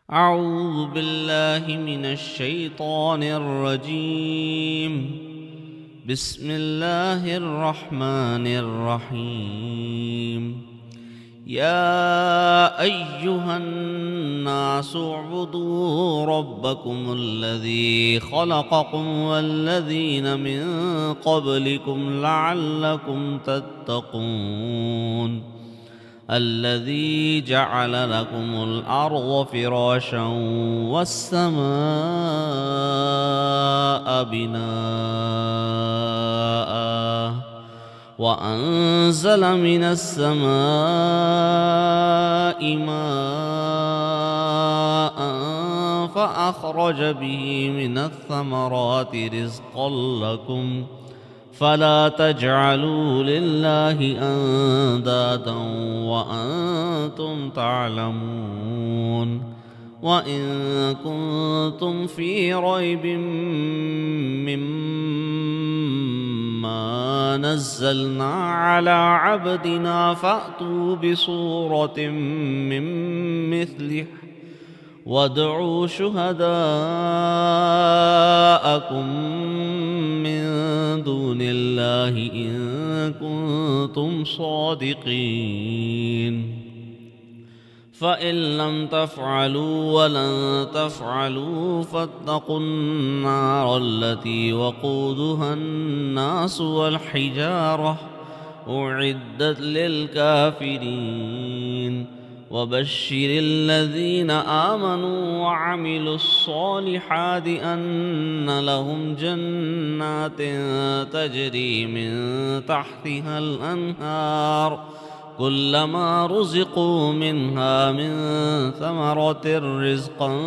أعوذ بالله من الشيطان الرجيم. بسم الله الرحمن الرحيم. يا أيها الناس اعبدوا ربكم الذي خلقكم والذين من قبلكم لعلكم تتقون. الذي جعل لكم الأرض فراشا والسماء بناء وأنزل من السماء ماء فأخرج به من الثمرات رزقا لكم فلا تجعلوا لله أندادا وأنتم تعلمون. وإن كنتم في ريب مما نزلنا على عبدنا فأتوا بسورة من مثله وادعوا شهداءكم من دون الله إن كنتم صادقين. فإن لم تفعلوا ولن تفعلوا فاتقوا النار التي وقودها الناس والحجارة أعدت للكافرين. وبشر الذين آمنوا وعملوا الصالحات أن لهم جنات تجري من تحتها الأنهار كلما رزقوا منها من ثمرة رزقا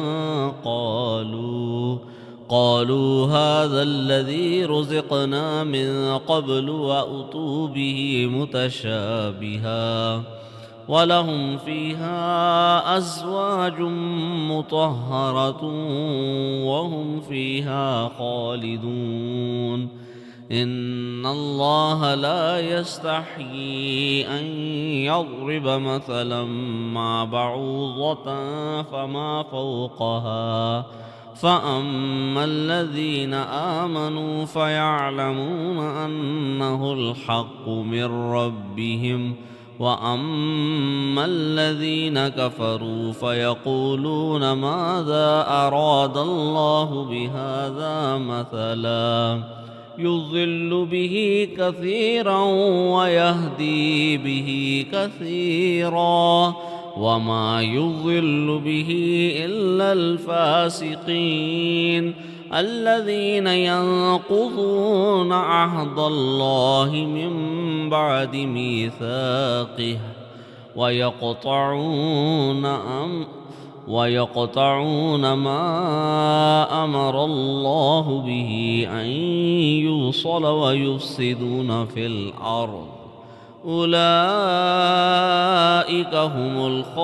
قالوا هذا الذي رزقنا من قبل وأتوا به متشابها ولهم فيها أزواج مطهرة وهم فيها خالدون. إن الله لا يستحيي أن يضرب مثلا ما بعوضة فما فوقها فأما الذين آمنوا فيعلمون أنه الحق من ربهم وأما الذين كفروا فيقولون ماذا أراد الله بهذا مثلا يضل به كثيرا ويهدي به كثيرا وما يضل به إلا الفاسقين الذين ينقضون عهد الله من بعد ميثاقه ويقطعون ما أمر الله به أن يوصل ويفسدون في الأرض أولئك هم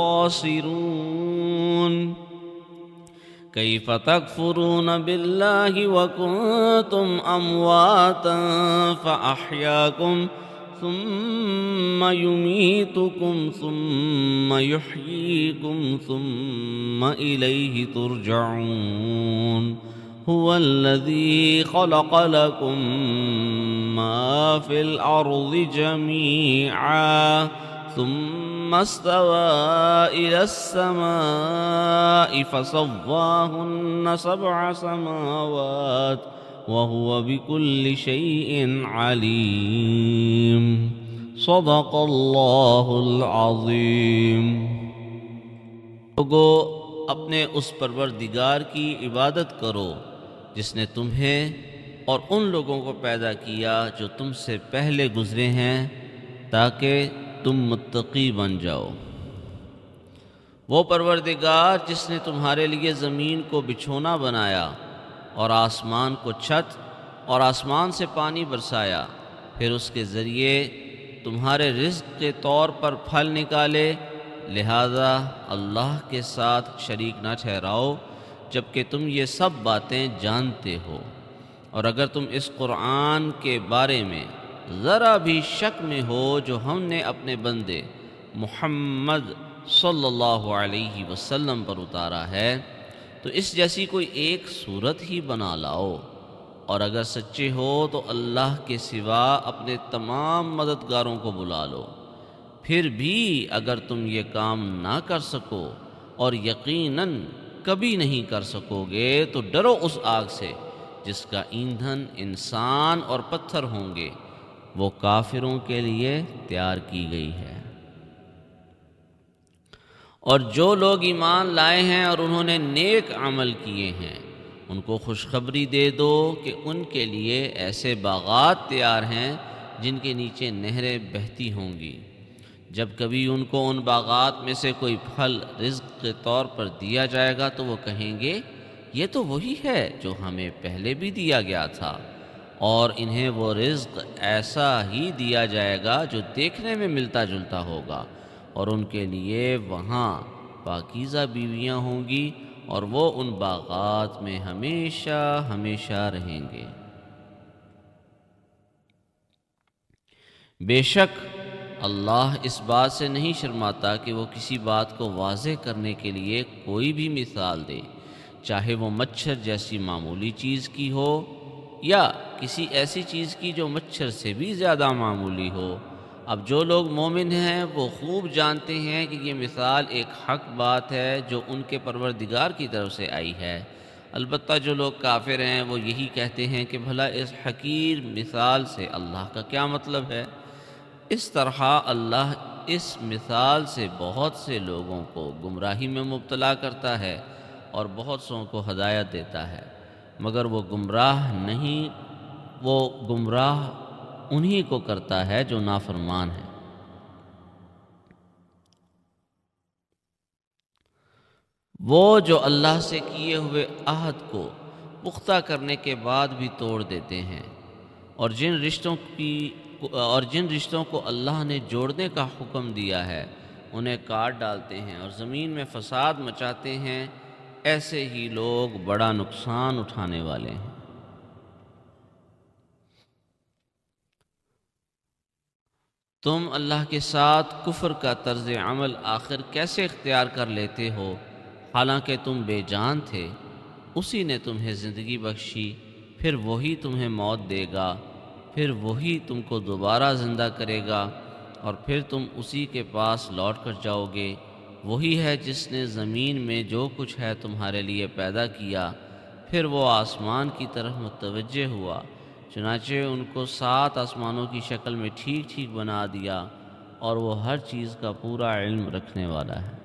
الخاسرون. كيف تكفرون بالله وكنتم أمواتا فأحياكم ثم يميتكم ثم يحييكم ثم إليه ترجعون. هو الذي خلق لكم ما في الأرض جميعا ثم استوى إلى السماء فسواهن 7 سماوات وهو بكل شيء عليم. صدق الله العظیم۔ لوگو اپنے اس پروردگار کی عبادت کرو جس نے تمہیں اور ان لوگوں کو پیدا کیا جو تم سے پہلے گزرے ہیں تاکہ تم متقی بن جاؤ۔ وہ پروردگار جس نے تمہارے لیے زمین کو بچھونا بنایا اور آسمان کو چھت اور آسمان سے پانی برسایا، پھر اس کے ذریعے تمہارے رزق کے طور پر پھل نکالے، لہذا اللہ کے ساتھ شریک نہ ٹھہراؤ جبکہ تم یہ سب باتیں جانتے ہو۔ اور اگر تم اس قرآن کے بارے میں ذرا بھی شک میں ہو جو ہم نے اپنے بندے محمد صلی اللہ علیہ وسلم پر اتارا ہے، تو اس جیسی کوئی ایک صورت ہی بنا لاؤ، اور اگر سچے ہو تو اللہ کے سوا اپنے تمام مددگاروں کو بلا لو۔ پھر بھی اگر تم یہ کام نہ کر سکو، اور یقیناً کبھی نہیں کر سکو گے، تو ڈرو اس آگ سے جس کا ایندھن انسان اور پتھر ہوں گے، وہ کافروں کے لیے تیار کی گئی ہے۔ اور جو لوگ ایمان لائے ہیں اور انہوں نے نیک عمل کیے ہیں، ان کو خوشخبری دے دو کہ ان کے لیے ایسے باغات تیار ہیں جن کے نیچے نہریں بہتی ہوں گی۔ جب کبھی ان کو ان باغات میں سے کوئی پھل رزق کے طور پر دیا جائے گا تو وہ کہیں گے یہ تو وہی ہے جو ہمیں پہلے بھی دیا گیا تھا، اور انہیں وہ رزق ایسا ہی دیا جائے گا جو دیکھنے میں ملتا جلتا ہوگا، اور ان کے لیے وہاں پاکیزہ بیویاں ہوں گی، اور وہ ان باغات میں ہمیشہ ہمیشہ رہیں گے۔ بے شک اللہ اس بات سے نہیں شرماتا کہ وہ کسی بات کو واضح کرنے کے لیے کوئی بھی مثال دے، چاہے وہ مچھر جیسی معمولی چیز کی ہو یا کسی ایسی چیز کی جو مچھر سے بھی زیادہ معمولی ہو۔ اب جو لوگ مومن ہیں وہ خوب جانتے ہیں کہ یہ مثال ایک حق بات ہے جو ان کے پروردگار کی طرف سے آئی ہے۔ البتہ جو لوگ کافر ہیں وہ یہی کہتے ہیں کہ بھلا اس حقیر مثال سے اللہ کا کیا مطلب ہے؟ اس طرح اللہ اس مثال سے بہت سے لوگوں کو گمراہی میں مبتلا کرتا ہے اور بہت سوں کو ہدایت دیتا ہے، مگر وہ گمراہ انہی کو کرتا ہے جو نافرمان ہے۔ وہ جو اللہ سے کیے ہوئے عہد کو پختہ کرنے کے بعد بھی توڑ دیتے ہیں، اور جن رشتوں کو اللہ نے جوڑنے کا حکم دیا ہے انہیں کاٹ ڈالتے ہیں اور زمین میں فساد مچاتے ہیں، ایسے ہی لوگ بڑا نقصان اٹھانے والے ہیں۔ تم اللہ کے ساتھ کفر کا طرز عمل آخر کیسے اختیار کر لیتے ہو، حالانکہ تم بے جان تھے؟ اسی نے تمہیں زندگی بخشی، پھر وہی تمہیں موت دے گا، پھر وہی تم کو دوبارہ زندہ کرے گا، اور پھر تم اسی کے پاس لوٹ کر جاؤ گے۔ وہی ہے جس نے زمین میں جو کچھ ہے تمہارے لیے پیدا کیا، پھر وہ آسمان کی طرف متوجہ ہوا، چنانچہ ان کو 7 آسمانوں کی شکل میں ٹھیک ٹھیک بنا دیا، اور وہ ہر چیز کا پورا علم رکھنے والا ہے۔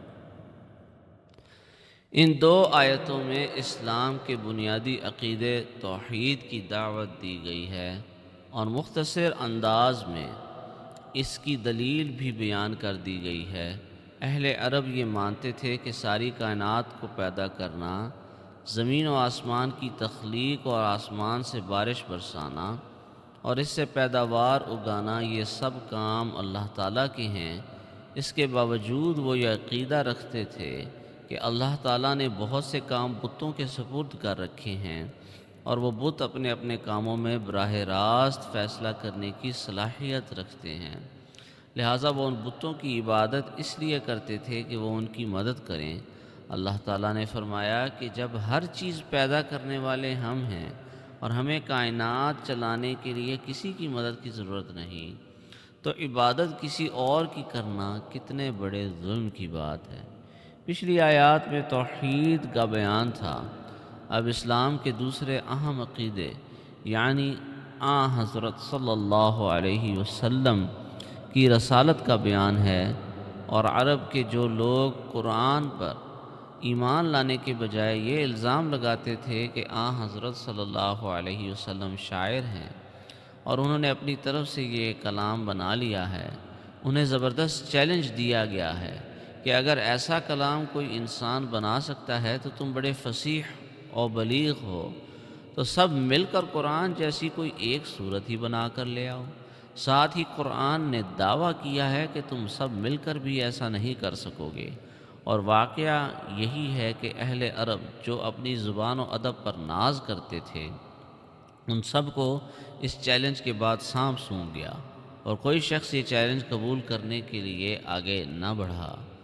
ان 2 آیتوں میں اسلام کے بنیادی عقیدے توحید کی دعوت دی گئی ہے، اور مختصر انداز میں اس کی دلیل بھی بیان کر دی گئی ہے۔ اہل عرب یہ مانتے تھے کہ ساری کائنات کو پیدا کرنا، زمین و آسمان کی تخلیق اور آسمان سے بارش برسانا اور اس سے پیداوار اگانا، یہ سب کام اللہ تعالیٰ کے ہیں۔ اس کے باوجود وہ یہ عقیدہ رکھتے تھے کہ اللہ تعالیٰ نے بہت سے کام بتوں کے سپرد کر رکھے ہیں، اور وہ بت اپنے اپنے کاموں میں براہ راست فیصلہ کرنے کی صلاحیت رکھتے ہیں، لہٰذا وہ ان بتوں کی عبادت اس لیے کرتے تھے کہ وہ ان کی مدد کریں۔ اللہ تعالیٰ نے فرمایا کہ جب ہر چیز پیدا کرنے والے ہم ہیں اور ہمیں کائنات چلانے کے لیے کسی کی مدد کی ضرورت نہیں، تو عبادت کسی اور کی کرنا کتنے بڑے ظلم کی بات ہے۔ پچھلی آیات میں توحید کا بیان تھا، اب اسلام کے دوسرے اہم عقیدے یعنی حضرت صلی اللہ علیہ وسلم کی رسالت کا بیان ہے۔ اور عرب کے جو لوگ قرآن پر ایمان لانے کے بجائے یہ الزام لگاتے تھے کہ حضرت صلی اللہ علیہ وسلم شاعر ہیں اور انہوں نے اپنی طرف سے یہ کلام بنا لیا ہے، انہیں زبردست چیلنج دیا گیا ہے کہ اگر ایسا کلام کوئی انسان بنا سکتا ہے تو تم بڑے فصیح اور بلیغ ہو، تو سب مل کر قرآن جیسی کوئی ایک صورت ہی بنا کر لے آؤ۔ ساتھ ہی قرآن نے دعویٰ کیا ہے کہ تم سب مل کر بھی ایسا نہیں کر سکو گے، اور واقعہ یہی ہے کہ اہل عرب جو اپنی زبان و ادب پر ناز کرتے تھے، ان سب کو اس چیلنج کے بعد سانپ سونگھ گیا، اور کوئی شخص یہ چیلنج قبول کرنے کے لیے آگے نہ بڑھا۔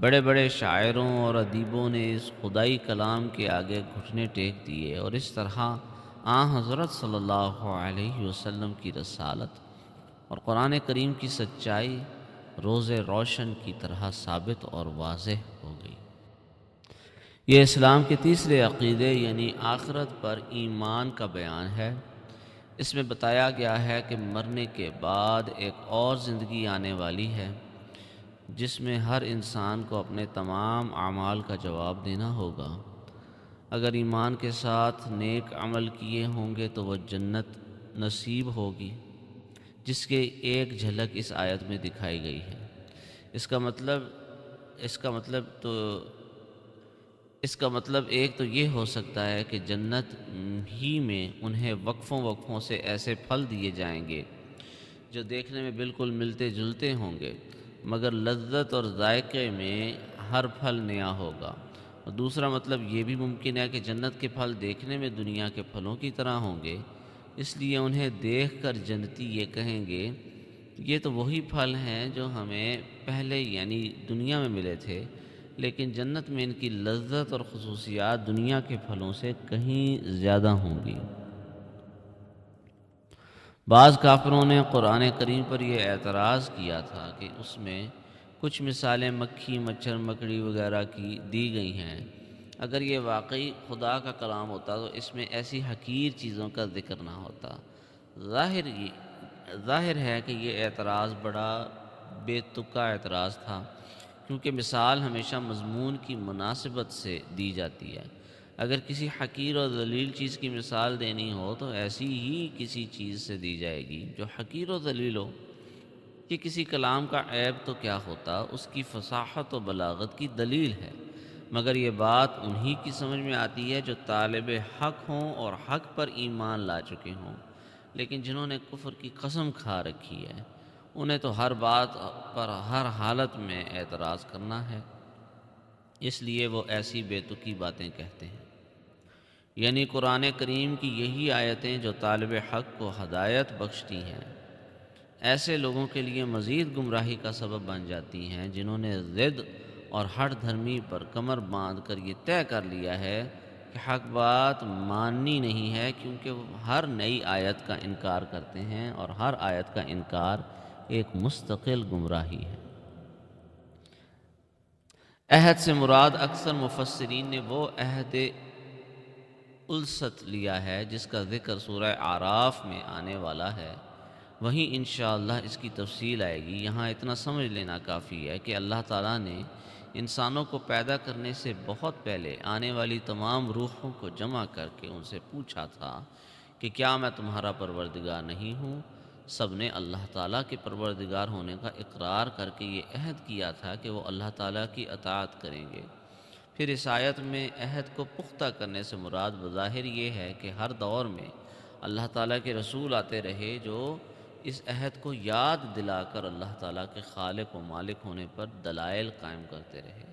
بڑے بڑے شاعروں اور ادیبوں نے اس خدائی کلام کے آگے گھٹنے ٹیک دیے، اور اس طرح حضرت صلی اللہ علیہ وسلم کی رسالت اور قرآن کریم کی سچائی روز روشن کی طرح ثابت اور واضح ہو گئی۔ یہ اسلام کے تیسرے عقیدے یعنی آخرت پر ایمان کا بیان ہے۔ اس میں بتایا گیا ہے کہ مرنے کے بعد ایک اور زندگی آنے والی ہے، جس میں ہر انسان کو اپنے تمام اعمال کا جواب دینا ہوگا۔ اگر ایمان کے ساتھ نیک عمل کیے ہوں گے تو وہ جنت نصیب ہوگی، جس کی ایک جھلک اس آیت میں دکھائی گئی ہے۔ اس کا مطلب ایک تو یہ ہو سکتا ہے کہ جنت ہی میں انہیں وقفوں سے ایسے پھل دیے جائیں گے جو دیکھنے میں بالکل ملتے جلتے ہوں گے، مگر لذت اور ذائقے میں ہر پھل نیا ہوگا۔ اور دوسرا مطلب یہ بھی ممکن ہے کہ جنت کے پھل دیکھنے میں دنیا کے پھلوں کی طرح ہوں گے، اس لیے انہیں دیکھ کر جنتی یہ کہیں گے یہ تو وہی پھل ہیں جو ہمیں پہلے یعنی دنیا میں ملے تھے، لیکن جنت میں ان کی لذت اور خصوصیات دنیا کے پھلوں سے کہیں زیادہ ہوں گی۔ بعض کافروں نے قرآن کریم پر یہ اعتراض کیا تھا کہ اس میں کچھ مثالیں مکھی، مچھر، مکڑی وغیرہ کی دی گئی ہیں۔ اگر یہ واقعی خدا کا کلام ہوتا تو اس میں ایسی حقیر چیزوں کا ذکر نہ ہوتا۔ ظاہر ہے کہ یہ اعتراض بڑا بے تکا اعتراض تھا، کیونکہ مثال ہمیشہ مضمون کی مناسبت سے دی جاتی ہے۔ اگر کسی حقیر اور ذلیل چیز کی مثال دینی ہو تو ایسی ہی کسی چیز سے دی جائے گی جو حقیر و ذلیل ہو۔ کہ کسی کلام کا عیب تو کیا ہوتا، اس کی فصاحت و بلاغت کی دلیل ہے، مگر یہ بات انہی کی سمجھ میں آتی ہے جو طالب حق ہوں اور حق پر ایمان لا چکے ہوں، لیکن جنہوں نے کفر کی قسم کھا رکھی ہے انہیں تو ہر بات پر ہر حالت میں اعتراض کرنا ہے، اس لیے وہ ایسی بے تکی باتیں کہتے ہیں۔ یعنی قرآن کریم کی یہی آیتیں جو طالب حق کو ہدایت بخشتی ہیں، ایسے لوگوں کے لیے مزید گمراہی کا سبب بن جاتی ہیں جنہوں نے ضد اور ہٹ دھرمی پر کمر باندھ کر یہ طے کر لیا ہے کہ حق بات ماننی نہیں ہے، کیونکہ وہ ہر نئی آیت کا انکار کرتے ہیں، اور ہر آیت کا انکار ایک مستقل گمراہی ہے۔ عہد سے مراد اکثر مفسرین نے وہ عہد الست لیا ہے جس کا ذکر سورہ اعراف میں آنے والا ہے، وہیں انشاءاللہ اس کی تفصیل آئے گی۔ یہاں اتنا سمجھ لینا کافی ہے کہ اللہ تعالیٰ نے انسانوں کو پیدا کرنے سے بہت پہلے آنے والی تمام روحوں کو جمع کر کے ان سے پوچھا تھا کہ کیا میں تمہارا پروردگار نہیں ہوں؟ سب نے اللہ تعالیٰ کے پروردگار ہونے کا اقرار کر کے یہ عہد کیا تھا کہ وہ اللہ تعالیٰ کی اطاعت کریں گے۔ پھر اس آیت میں عہد کو پختہ کرنے سے مراد بظاہر یہ ہے کہ ہر دور میں اللہ تعالیٰ کے رسول آتے رہے جو اس عہد کو یاد دلا کر اللہ تعالیٰ کے خالق و مالک ہونے پر دلائل قائم کرتے رہے۔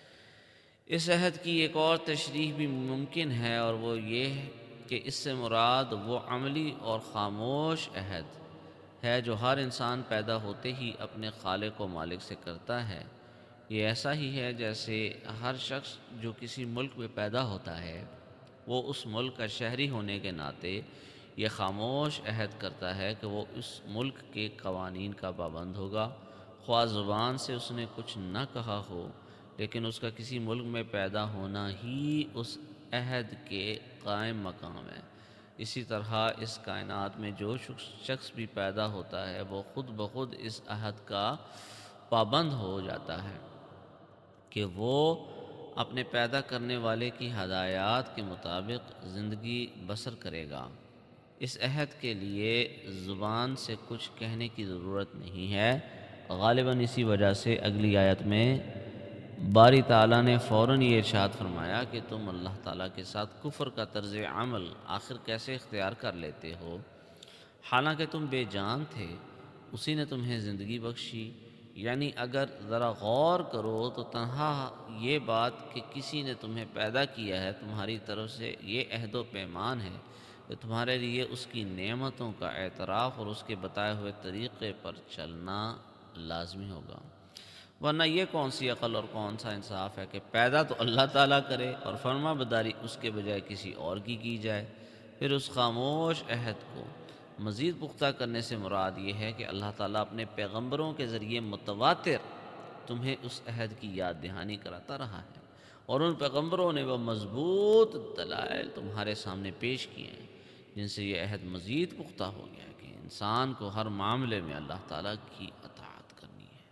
اس عہد کی ایک اور تشریح بھی ممکن ہے، اور وہ یہ کہ اس سے مراد وہ عملی اور خاموش عہد ہے جو ہر انسان پیدا ہوتے ہی اپنے خالق و مالک سے کرتا ہے۔ یہ ایسا ہی ہے جیسے ہر شخص جو کسی ملک میں پیدا ہوتا ہے وہ اس ملک کا شہری ہونے کے ناطے یہ خاموش عہد کرتا ہے کہ وہ اس ملک کے قوانین کا پابند ہوگا، خواہ زبان سے اس نے کچھ نہ کہا ہو، لیکن اس کا کسی ملک میں پیدا ہونا ہی اس عہد کے قائم مقام ہے۔ اسی طرح اس کائنات میں جو شخص بھی پیدا ہوتا ہے وہ خود بخود اس عہد کا پابند ہو جاتا ہے کہ وہ اپنے پیدا کرنے والے کی ہدایات کے مطابق زندگی بسر کرے گا۔ اس عہد کے لیے زبان سے کچھ کہنے کی ضرورت نہیں ہے۔ غالباً اسی وجہ سے اگلی آیت میں باری تعالیٰ نے فوراً یہ ارشاد فرمایا کہ تم اللہ تعالیٰ کے ساتھ کفر کا طرز عمل آخر کیسے اختیار کر لیتے ہو، حالانکہ تم بے جان تھے، اسی نے تمہیں زندگی بخشی۔ یعنی اگر ذرا غور کرو تو تنہا یہ بات کہ کسی نے تمہیں پیدا کیا ہے تمہاری طرف سے یہ عہد و پیمان ہے کہ تمہارے لیے اس کی نعمتوں کا اعتراف اور اس کے بتائے ہوئے طریقے پر چلنا لازمی ہوگا۔ ورنہ یہ کون سی عقل اور کون سا انصاف ہے کہ پیدا تو اللہ تعالیٰ کرے اور فرما بداری اس کے بجائے کسی اور کی جائے۔ پھر اس خاموش عہد کو مزید پختہ کرنے سے مراد یہ ہے کہ اللہ تعالیٰ اپنے پیغمبروں کے ذریعے متواتر تمہیں اس عہد کی یاد دہانی کراتا رہا ہے، اور ان پیغمبروں نے وہ مضبوط دلائل تمہارے سامنے پیش کیے ہیں جن سے یہ عہد مزید پختہ ہو گیا ہے کہ انسان کو ہر معاملے میں اللہ تعالیٰ کی اطاعت کرنی ہے۔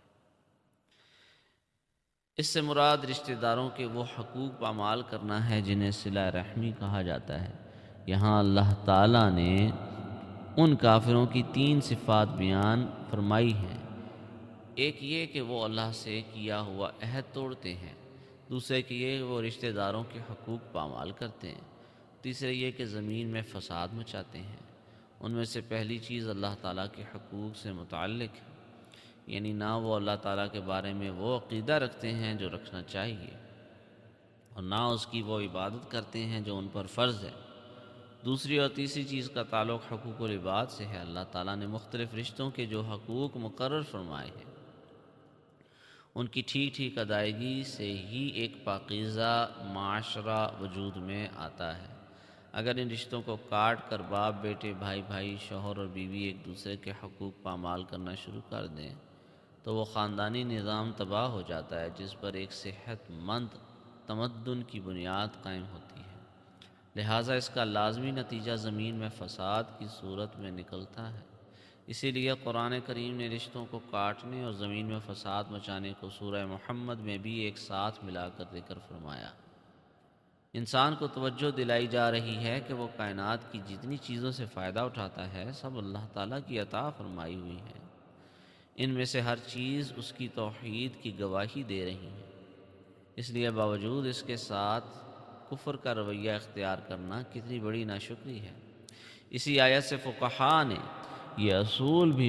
اس سے مراد رشتہ داروں کے وہ حقوق پامال کرنا ہے جنہیں صلہ رحمی کہا جاتا ہے۔ یہاں اللہ تعالیٰ نے ان کافروں کی 3 صفات بیان فرمائی ہیں۔ ایک یہ کہ وہ اللہ سے کیا ہوا عہد توڑتے ہیں، دوسرے کہ یہ وہ رشتہ داروں کے حقوق پامال کرتے ہیں، تیسرے یہ کہ زمین میں فساد مچاتے ہیں۔ ان میں سے پہلی چیز اللہ تعالیٰ کے حقوق سے متعلق ہے، یعنی نہ وہ اللہ تعالیٰ کے بارے میں وہ عقیدہ رکھتے ہیں جو رکھنا چاہیے، اور نہ اس کی وہ عبادت کرتے ہیں جو ان پر فرض ہے۔ دوسری اور تیسری چیز کا تعلق حقوق العباد سے ہے۔ اللہ تعالیٰ نے مختلف رشتوں کے جو حقوق مقرر فرمائے ہیں ان کی ٹھیک ٹھیک ادائیگی سے ہی ایک پاکیزہ معاشرہ وجود میں آتا ہے۔ اگر ان رشتوں کو کاٹ کر باپ بیٹے، بھائی بھائی، شوہر اور بیوی ایک دوسرے کے حقوق پامال کرنا شروع کر دیں تو وہ خاندانی نظام تباہ ہو جاتا ہے جس پر ایک صحت مند تمدن کی بنیاد قائم ہوتی ہے۔ لہٰذا اس کا لازمی نتیجہ زمین میں فساد کی صورت میں نکلتا ہے۔ اسی لیے قرآن کریم نے رشتوں کو کاٹنے اور زمین میں فساد مچانے کو سورہ محمد میں بھی ایک ساتھ ملا کر ذکر فرمایا۔ انسان کو توجہ دلائی جا رہی ہے کہ وہ کائنات کی جتنی چیزوں سے فائدہ اٹھاتا ہے سب اللہ تعالیٰ کی عطا فرمائی ہوئی ہے۔ ان میں سے ہر چیز اس کی توحید کی گواہی دے رہی ہے، اس لیے باوجود اس کے ساتھ کفر کا رویہ اختیار کرنا کتنی بڑی ناشکری ہے۔ اسی آیت سے فقہاء نے یہ اصول بھی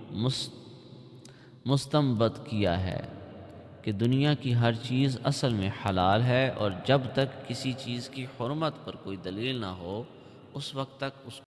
مستنبط کیا ہے کہ دنیا کی ہر چیز اصل میں حلال ہے، اور جب تک کسی چیز کی حرمت پر کوئی دلیل نہ ہو اس وقت تک اس